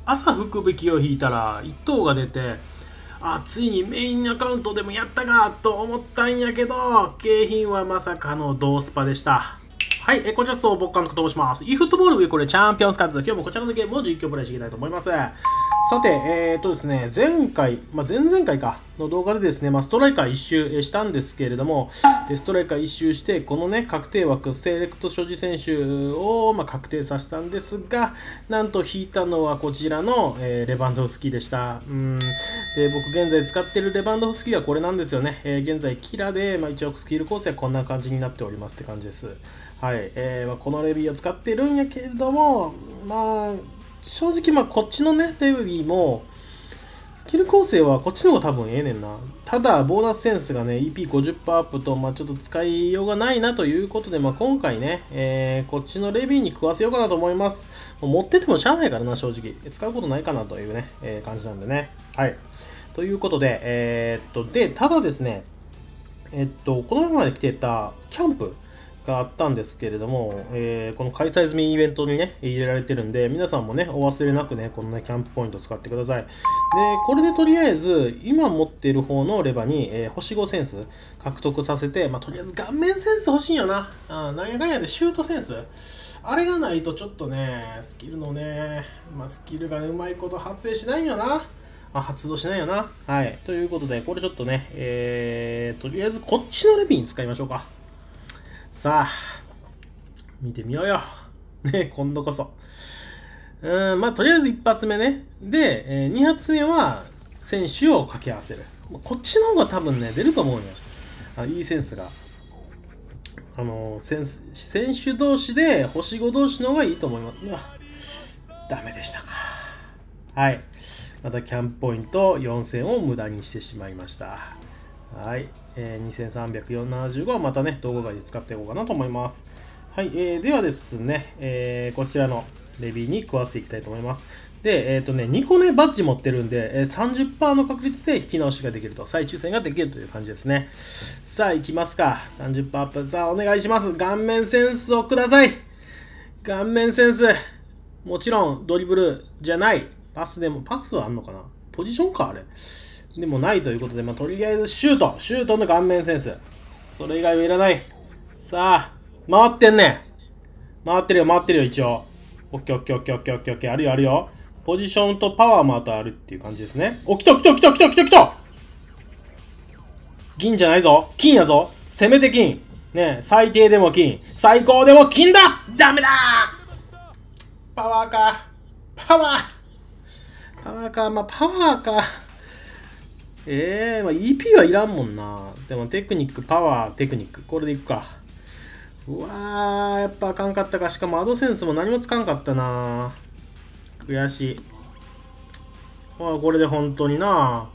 朝福引きを引いたら1等が出て、あ、ついにメインアカウントでもやったかと思ったんやけど、景品はまさかのドースパでした。はい、こちらスト僕監督と申します。e フットボールウィークこれチャンピオンスカッツ。今日もこちらのゲームを実況プレイしていきたいと思います。さて、ですね、前回、前々回かの動画でですね、ストライカー一周したんですけれども、ストライカー一周して、このね、確定枠、セレクト所持選手を、確定させたんですが、なんと引いたのはこちらの、レバンドフスキでした。僕現在使っているレバンドフスキはこれなんですよね。現在キラで、一応スキル構成はこんな感じになっておりますって感じです。はい。このレビーを使っているんやけれども、正直こっちのね、レビーも、スキル構成はこっちの方が多分ええねんな。ただ、ボーナスセンスがね、EP50% アップと、ちょっと使いようがないなということで、今回ね、こっちのレビーに食わせようかなと思います。持っててもしゃあないからな、正直。使うことないかなというね、感じなんでね。はい。ということで、ただですね、この前まで来てたキャンプがあったんですけれども、この開催済みイベントにね、入れられてるんで、皆さんもね、お忘れなくね、このね、キャンプポイントを使ってください。で、これでとりあえず、今持っている方のレバに、星5センス獲得させて、とりあえず顔面センス欲しいよな。なんやかんやでシュートセンス。あれがないとちょっとね、スキルのね、スキルがうまいこと発生しないよな。発動しないよな。はい。ということで、これちょっとね、とりあえずこっちのレビーに使いましょうか。さあ、見てみようよ。ね、今度こそ。とりあえず一発目ね。で、二発目は、選手を掛け合わせる。こっちの方が多分ね、出ると思うよ。いいセンスが。選手同士で、星5同士の方がいいと思います。ダメでしたか。はい。またキャンプポイント4000を無駄にしてしまいました。はい。2375はまたね、動画外で使っていこうかなと思います。はい。ではですね、こちらのレビーに食わせていきたいと思います。で、2個ね、バッジ持ってるんで、30% の確率で引き直しができると、再抽選ができるという感じですね。さあ、行きますか。30% アップ。さあ、お願いします。顔面センスをください。顔面センス。もちろん、ドリブルじゃない。パスでも、パスはあんのかな？ポジションかあれ。でもないということで、とりあえずシュート。シュートの顔面センス。それ以外はいらない。さあ、回ってんね。回ってるよ、一応。オッケーオッケーオッケーオッケーオッケーオッケー。あるよ、あるよ。ポジションとパワーもあとあるっていう感じですね。お、来た銀じゃないぞ。金やぞ。せめて金。ね、最低でも金。最高でも金だ！ダメだ！パワーか。パワーか。EP はいらんもんな。でもテクニック、パワー、テクニック。これでいくか。うわー、やっぱあかんかったか。しかもアドセンスも何もつかんかったな。悔しい。これで本当にな。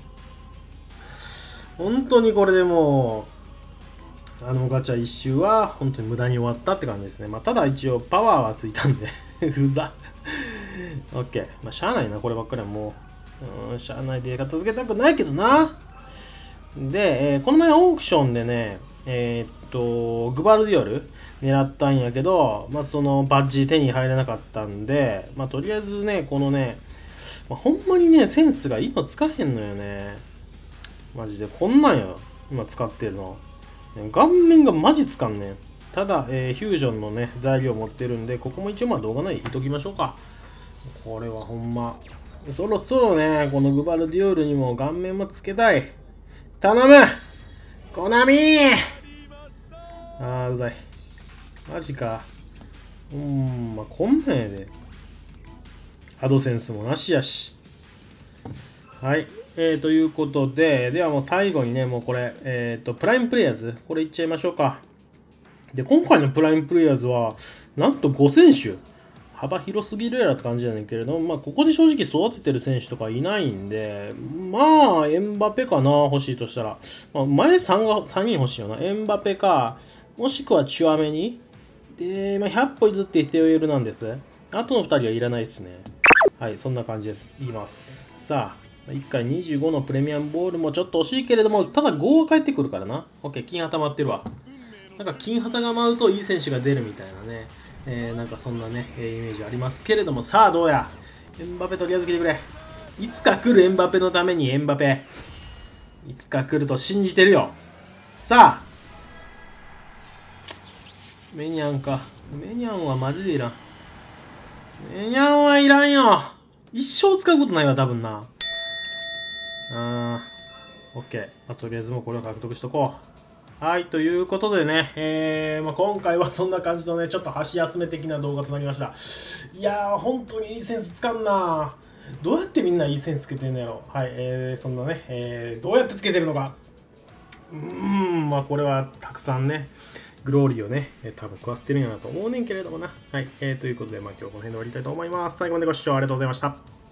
本当にこれでもう、ガチャ一周は本当に無駄に終わったって感じですね。ただ一応パワーはついたんで、うざ。オッケー。しゃあないな、こればっかりはもう。しゃあないで片付けたくないけどな。で、この前オークションでね、グバルディオル狙ったんやけど、そのバッジ手に入らなかったんで、とりあえずね、このね、ほんまにね、センスが今使えへんのよね。マジで。こんなんや。今使ってるの。顔面がマジつかんねん。ただ、フュージョンのね、材料持ってるんで、ここも一応動画内にいときましょうか。これはほんま。そろそろね、このグバルディオールにも顔面もつけたい。頼む！コナミー！うざい。マジか。こんなんやで。アドセンスもなしやし。はい。ということで、ではもう最後にね、もうこれ、プライムプレイヤーズ、これいっちゃいましょうか。で、今回のプライムプレイヤーズは、なんと5選手。幅広すぎるやろって感じじゃないけれども、ここで正直育ててる選手とかいないんで、エンバペかな、欲しいとしたら。前3人欲しいよな。エンバペか、もしくはチュアメニ。で、100歩譲ってテオエルなんです。あとの2人はいらないですね。はい、そんな感じです。いきます。さあ、1回25のプレミアムボールもちょっと惜しいけれども、ただ5が返ってくるからな。OK、金旗舞ってるわ。なんか金旗が舞うといい選手が出るみたいなね。なんかそんなね、イメージありますけれども、さあどうや。 エムバペとりあえず来てくれ。いつか来るエムバペのためにエムバペ。いつか来ると信じてるよ。さあ。メニャンか。メニャンはマジでいらん。メニャンはいらんよ。一生使うことないわ、多分な。オッケー。まあ、とりあえずもうこれを獲得しとこう。はい、ということでね、今回はそんな感じのね、ちょっと箸休め的な動画となりました。いやー、本当にいいセンスつかんな。どうやってみんないいセンスつけてんのやろ。はい、そんなね、どうやってつけてるのか。まあこれはたくさんね、グローリーをね、多分食わせてるんやなと思うねんけれどもな。はい、ということで、まあ今日この辺で終わりたいと思います。最後までご視聴ありがとうございました。